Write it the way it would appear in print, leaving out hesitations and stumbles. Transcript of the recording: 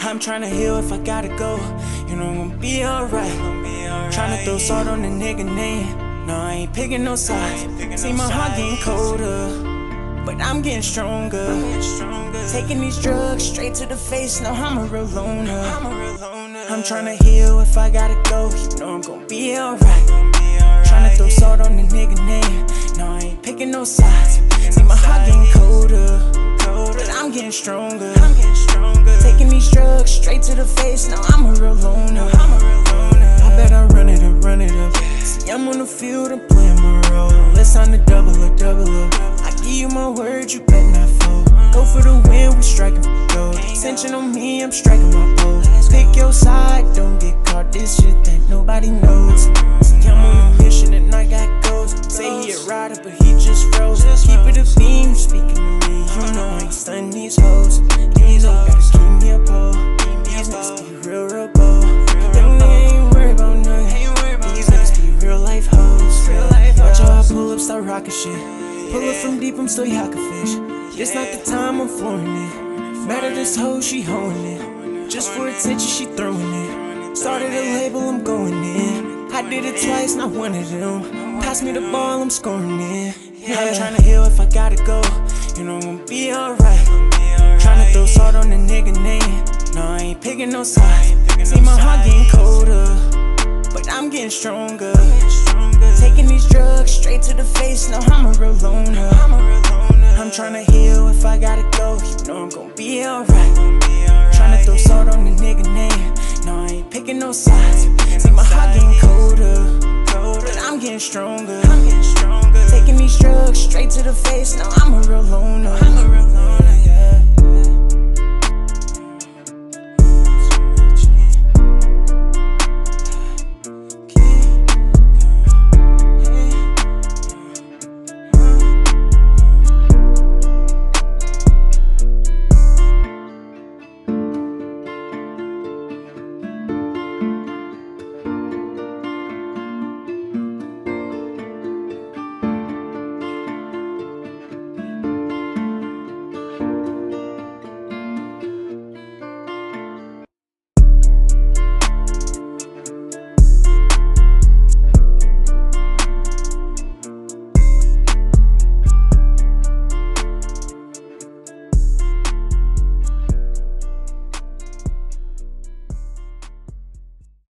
I'm tryna heal if I gotta go. You know I'm gonna be alright. Tryna throw salt on the nigga name. No, I ain't picking no sides. See my heart getting colder, but I'm getting stronger. Taking these drugs straight to the face. No, I'm a real loner. I'm tryna heal if I gotta go. You know I'm gonna be alright. Tryna throw salt on the nigga name. No, I ain't picking no sides. See my heart getting colder, but I'm getting stronger. Taking these drugs straight to the face. Now I'm a real loner. I bet I run it up. See, I'm on the field, I'm playing my role. Let's sign the double up. I give you my word, you bet not fold. Go for the win, we striking for gold. Attention on me, I'm striking my pose. Pick your side, don't get caught. This shit that nobody knows. See, I'm on a mission and I got goals. Say he a rider, but he just froze. Keep it a beam, speaking to me. You know I ain't stunning these hoes. These hoes gotta keep me a pole. These niggas be real bold. Young nigga ain't worried about nothing. These niggas be real life hoes. Watch how I pull up, start rocking shit. Pull up from deep, I'm still yakking fish. It's not the time, I'm flooring it. Mad at this hoe, she hoeing it. Just for attention, she throwing it. Started a label, I'm going in. I did it twice, not one of them. Pass me the ball, I'm scoring it. I'm tryna heal if I gotta go. You know I'm gonna be alright. Tryna throw salt on the nigga name. No, I ain't picking no sides. See my heart getting colder, but I'm getting stronger. Taking these drugs straight to the face. No, I'm a real loner. I'm tryna heal if I gotta go. You know I'm gonna be alright. Tryna throw salt on the nigga name. No, I ain't picking no sides. See my heart getting colder, but I'm getting stronger. Taking these drugs straight to the face. Now I'm a real loner.